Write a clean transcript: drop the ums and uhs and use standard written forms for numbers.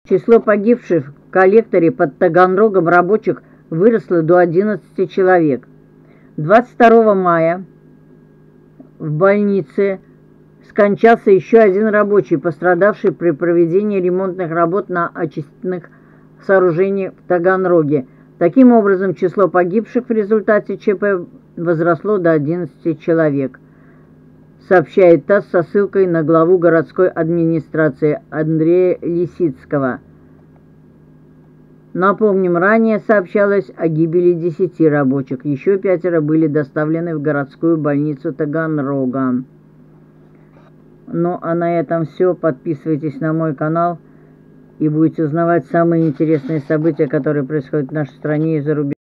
Число погибших в коллекторе под Таганрогом рабочих выросло до 11 человек. 22 мая в больнице скончался еще один рабочий, пострадавший при проведении ремонтных работ на очистных сооружениях в Таганроге. Таким образом, число погибших в результате ЧП возросло до 11 человек, сообщает ТАСС со ссылкой на главу городской администрации Андрея Лисицкого. Напомним, ранее сообщалось о гибели 10 рабочих. Еще 5 были доставлены в городскую больницу Таганрога. Ну а на этом все. Подписывайтесь на мой канал и будете узнавать самые интересные события, которые происходят в нашей стране и за рубежом.